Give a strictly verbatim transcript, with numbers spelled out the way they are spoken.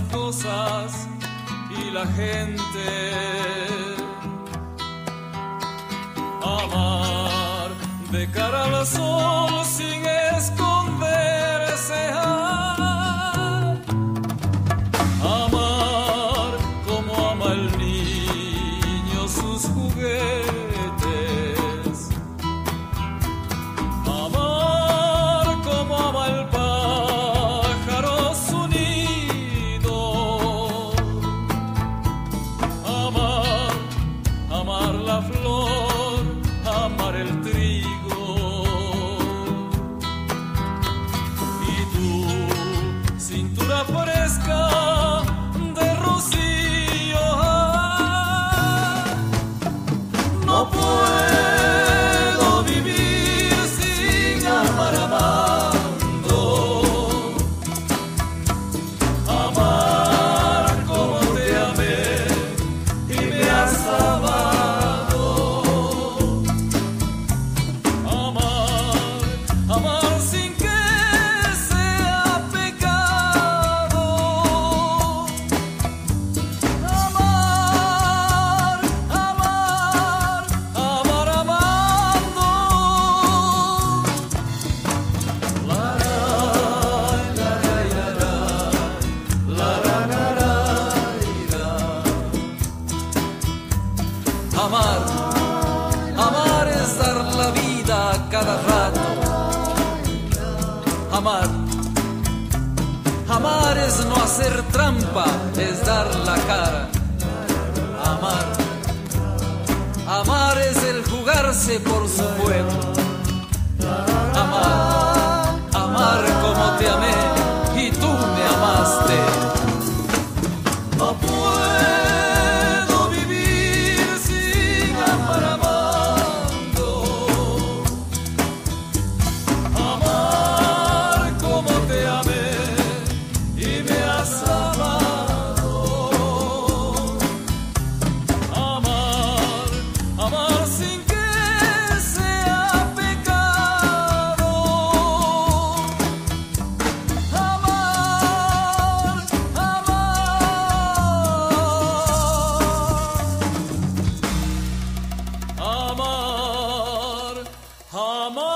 cosas y la gente. Amar de cara al sol sin esconderse. Amar como ama el niño sus juguetes. Amar como ama el pájaro su nido. Amar, amar la flor, amar el trigo. Y tu cintura fresca de rocío. No puedo vivir sin amar amando. Amar como te amé y me has amado. Amar, amar sin que sea pecado. Amar, amar, amar amando. La la la la la la la la la. Amar, amar es dar la vida a cada rato. Amar, amar es no hacer trampa, es dar la cara. Amar, amar es el jugarse por su pueblo. Amar, amar como te amé y tú me amaste. No puedo vivir sin amar amando. Amar como te amé y me has amado. Amar, amar sin que sea pecado. Amar, amar, amar, amar.